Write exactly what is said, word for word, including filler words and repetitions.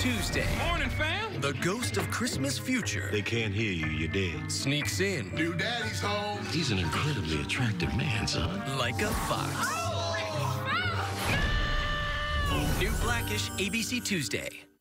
Tuesday. Morning, fam. The ghost of Christmas future They can't hear you, you're dead. sneaks in New daddy's home. He's an incredibly attractive man, son. like a fox. New Blackish, A B C Tuesday.